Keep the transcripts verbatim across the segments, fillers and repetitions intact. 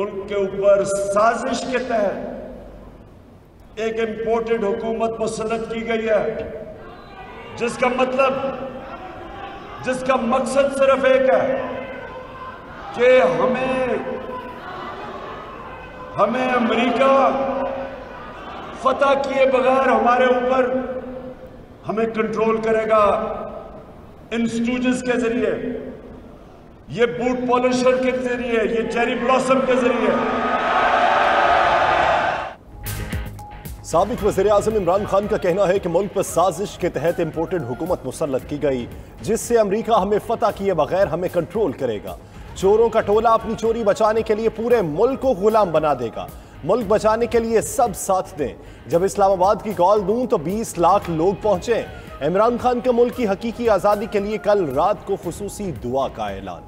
मुल्क के ऊपर साजिश के तहत एक इंपोर्टेड हुकूमत मुसल्लत की गई है, जिसका मतलब जिसका मकसद सिर्फ एक है कि हमें हमें अमेरिका फतह किए बगैर हमारे ऊपर हमें कंट्रोल करेगा इन स्टूजेस के जरिए, ये बूट पॉलिशर के जरिए, ये चेरी ब्लॉसम के जरिए। साबिक वज़ीर-ए-आज़म इमरान खान का कहना है कि मुल्क पर साजिश के तहत इंपोर्टेड हुकूमत मुसल्लत की गई, जिससे अमेरिका हमें फतह किए बगैर हमें कंट्रोल करेगा। चोरों का टोला अपनी चोरी बचाने के लिए पूरे मुल्क को गुलाम बना देगा। मुल्क बचाने के लिए सब साथ दें। जब इस्लामाबाद की कॉल दूं तो बीस लाख लोग पहुंचे। इमरान खान के मुल्क की हकीकी आजादी के लिए कल रात को खुसूसी दुआ का ऐलान।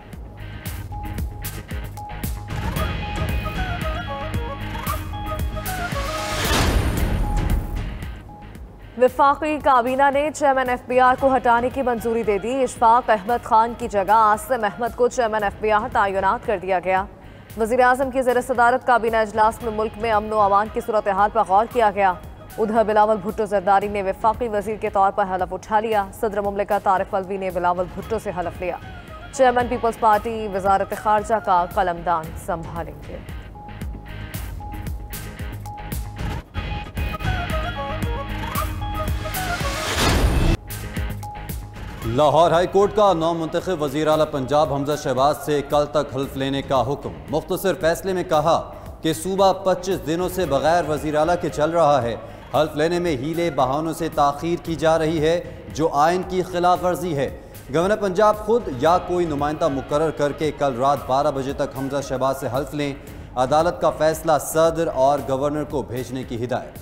वफाकी काबीना ने चेयरमैन एफ बी आर को हटाने की मंजूरी दे दी। इशफाक अहमद खान की जगह आसिम अहमद को चेयरमैन एफ बी आर तैनात कर दिया गया। वज़ीर आज़म की ज़ेर सदारत काबीना इजलास में मुल्क में अमन व अमान की सूरत हाल पर गौर किया गया। उधर बिलावल भुट्टो जरदारी ने वफाकी वजीर के तौर पर हलफ उठा लिया। सदर मुमलिकत तारिक अलवी ने बिलावल भुट्टो से हलफ लिया। चेयरमैन पीपल्स पार्टी वजारत खारजा का कलमदान संभालेंगे। लाहौर हाई कोर्ट का नौ मुंतखब वज़ीर आला पंजाब हमजा शहबाज से कल तक हल्फ लेने का हुक्म। मुख्तसर फैसले में कहा कि सूबा पच्चीस दिनों से बगैर वज़ीर आला के चल रहा है। हल्फ लेने में हीले बहानों से ताख़ीर की जा रही है, जो आइन की खिलाफ वर्जी है। गवर्नर पंजाब खुद या कोई नुमाइंदा मुकर्रर करके कल रात बारह बजे तक हमजा शहबाज से हल्फ लें। अदालत का फैसला सदर और गवर्नर को भेजने की हिदायत।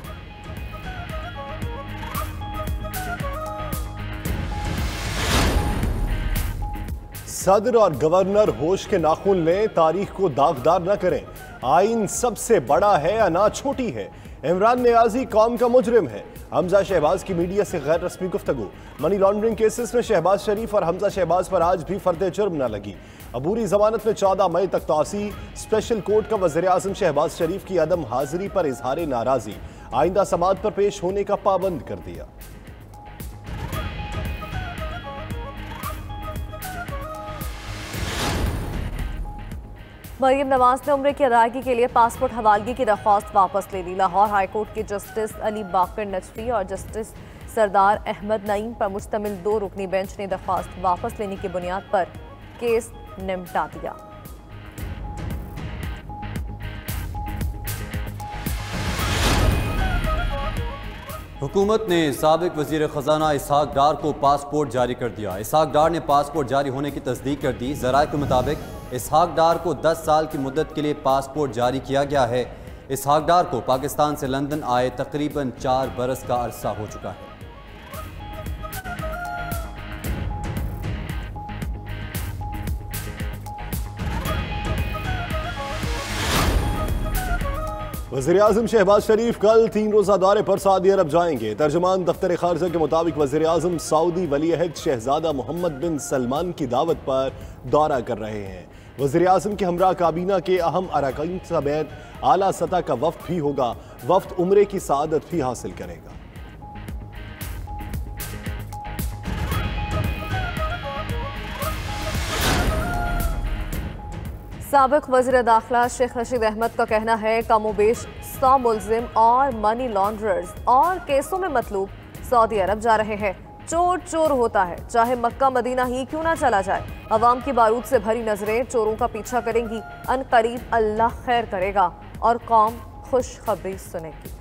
सदर और गवर्नर होश के नाखून लें, तारीख को दागदार न करें। आइन सबसे बड़ा है या ना छोटी है। इमरान नियाजी कौम का मुजरिम है। हमजा शहबाज की मीडिया से गैर रस्मी गुफ्तगू। मनी लॉन्ड्रिंग केसेस में शहबाज शरीफ और हमजा शहबाज पर आज भी फर्द जुर्म न लगी। अबूरी जमानत में चौदह मई तक तौसी। स्पेशल कोर्ट का वज़ीर आज़म शहबाज शरीफ की अदम हाजिरी पर इजहार नाराजी। आइंदा समाअत पर पेश होने का पाबंद कर दिया। मरियम नवाज ने उम्र की अदायगी के लिए पासपोर्ट हवालगी की दरख्वास्त वापस ले ली। लाहौर हाईकोर्ट के जस्टिस अली बाकर नजफी और जस्टिस सरदार अहमद नईम पर मुश्तमिल दो रुकनी बेंच ने दरख्वास्त वापस लेने की बुनियाद पर केस निपटा दिया। हुकूमत ने साबिक वजीर खजाना इसहाक डार को पासपोर्ट जारी कर दिया। इसहाक डार ने पासपोर्ट जारी होने की तस्दीक कर दी। ज़राए के मुताबिक इसहाक डार को दस साल की मुद्दत के लिए पासपोर्ट जारी किया गया है। इसहाक डार को पाकिस्तान से लंदन आए तकरीबन चार बरस का अरसा हो चुका है। वज़ीर आज़म शहबाज शरीफ कल तीन रोज़ा दौरे पर सऊदी अरब जाएंगे। तर्जुमान दफ्तर खारजा के मुताबिक वज़ीर आज़म सऊदी वली अहद शहजादा मोहम्मद बिन सलमान की दावत पर दौरा कर रहे हैं। वज़ीर आज़म के हमरा काबीना के अहम अरकान समेत आला सतह का वफ्द भी होगा। वफ्द उम्रे की सआदत भी हासिल करेगा। साबिक वज़ीर दाखिला शेख रशीद अहमद का कहना है कमोबेश सौ मुलजिम और मनी लॉन्ड्रर्स और केसों में मतलूब सऊदी अरब जा रहे हैं। चोर चोर होता है, चाहे मक्का मदीना ही क्यों ना चला जाए। अवाम की बारूद से भरी नजरें चोरों का पीछा करेंगी। अन करीब अल्लाह खैर करेगा और कौम खुशखबरी सुनेगी।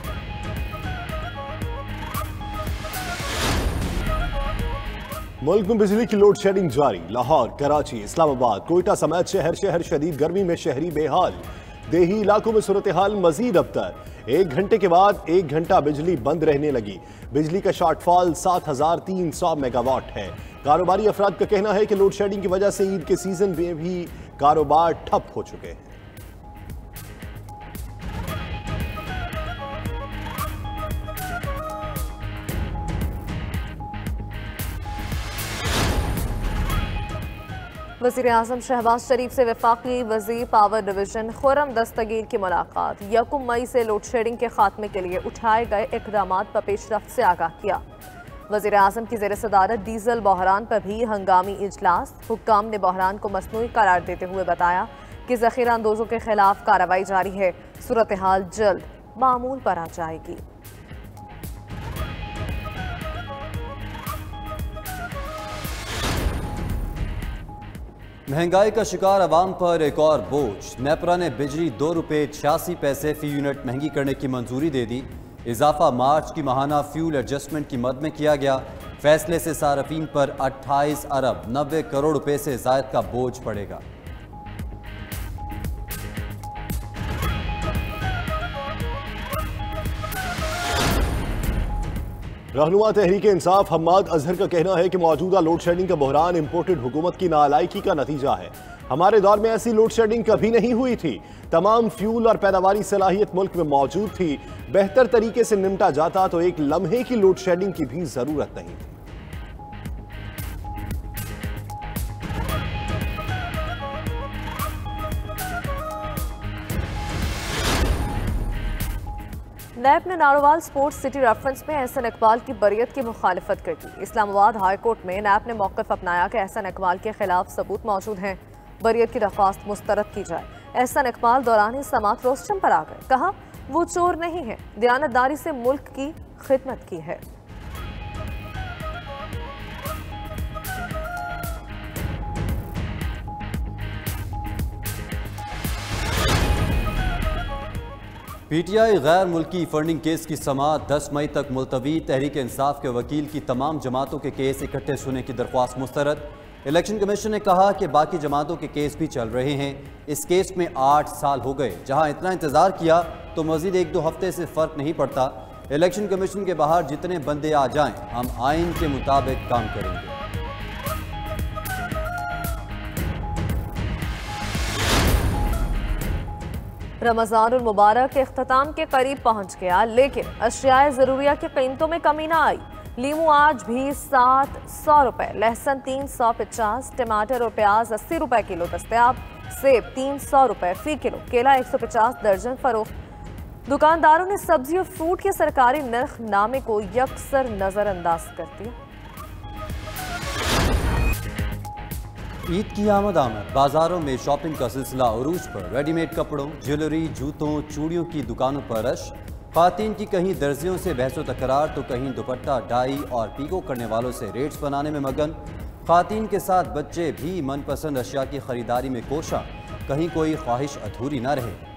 मुल्क में बिजली की लोड शेडिंग जारी। लाहौर, कराची, इस्लामाबाद, कोयटा समेत शहर शहर शदीद गर्मी में शहरी बेहाल। देही इलाकों में सूरत हाल मजीद अबतर। एक घंटे के बाद एक घंटा बिजली बंद रहने लगी। बिजली का शॉर्टफॉल सात हजार तीन सौ मेगावाट है। कारोबारी अफराद का कहना है कि लोड शेडिंग की वजह से ईद के सीजन में भी कारोबार ठप हो चुके हैं। वज़ीर आज़म शहबाज शरीफ से वफाकी वज़ीर पावर डिवीज़न खुर्रम दस्तगीर की मुलाकात। यकम मई से लोड शेडिंग के खात्मे के लिए उठाए गए इक़दाम पर पेशरफ्त से आगाह किया। वज़ीर आज़म की ज़ेर सदारत डीजल बहरान पर भी हंगामी इजलास। हुक्काम ने बहरान को मसनूई करार देते हुए बताया कि ज़ख़ीरा अंदोज़ों के खिलाफ कार्रवाई जारी है। सूरत हाल जल्द मामूल पर आ जाएगी। महंगाई का शिकार अवाम पर एक और बोझ। नेपरा ने बिजली दो रुपये छियासी पैसे फी यूनिट महंगी करने की मंजूरी दे दी। इजाफा मार्च की माहाना फ्यूल एडजस्टमेंट की मद में किया गया। फैसले से सार्फिन पर अट्ठाईस अरब नब्बे करोड़ रुपए से जायद का बोझ पड़ेगा। रहनुमा तहरीक इंसाफ हम्माद अजहर का कहना है कि मौजूदा लोड शेडिंग का बहरान इंपोर्टेड हुकूमत की नालायकी का नतीजा है। हमारे दौर में ऐसी लोड शेडिंग कभी नहीं हुई थी। तमाम फ्यूल और पैदावारी सलाहियत मुल्क में मौजूद थी। बेहतर तरीके से निपटा जाता तो एक लम्हे की लोड शेडिंग की भी जरूरत नहीं थी। नैब ने नारोवाल स्पोर्ट्स सिटी रेफरेंस में एहसन इकबाल की बरियत की मुखालिफत कर दी। इस्लामाबाद हाई कोर्ट में नैब ने मौक़िफ़ अपनाया कि एहसन इकबाल के खिलाफ सबूत मौजूद हैं, बरियत की दरख्वास्त मुस्तरद की जाए। एहसन इकबाल दौरान समात रोस्टम पर आ गए, कहा वो चोर नहीं है, दयानतदारी से मुल्क की खिदमत की है। पीटीआई गैर मुल्की फंडिंग केस की समाअत दस मई तक मुलतवी। तहरीक इंसाफ के वकील की तमाम जमातों के केस इकट्ठे सुनने की दरख्वास्त मुस्तरद। इलेक्शन कमीशन ने कहा कि बाकी जमातों के केस भी चल रहे हैं। इस केस में आठ साल हो गए। जहां इतना इंतजार किया तो मजीद एक दो हफ्ते से फर्क नहीं पड़ता। इलेक्शन कमीशन के बाहर जितने बंदे आ जाएं, हम आइन के मुताबिक काम करेंगे। रमज़ानुल मुबारक के अख्ताम के करीब पहुंच गया, लेकिन अशियाए ज़रूरिया की कीमतों में कमी ना आई। लीमू आज भी सात सौ रुपये, लहसुन तीन सौ पचास, टमाटर और प्याज अस्सी रुपये किलो दस्तयाब, सेब तीन सौ रुपये फी किलो, केला एक सौ पचास दर्जन फरोख्त। दुकानदारों ने सब्जी और फ्रूट के सरकारी नर्ख नामे को यकसर नज़रअंदाज कर दिया। ईद की आमद आमद। बाजारों में शॉपिंग का सिलसिला उरूज पर। रेडीमेड कपड़ों, ज्वेलरी, जूतों, चूड़ियों की दुकानों पर रश। खातीन की कहीं दर्जियों से बहसो तकरार तो कहीं दुपट्टा, डाई और पीको करने वालों से रेट्स बनाने में मगन। खातीन के साथ बच्चे भी मनपसंद अशिया की खरीदारी में कोशा, कहीं कोई ख्वाहिश अधूरी न रहे।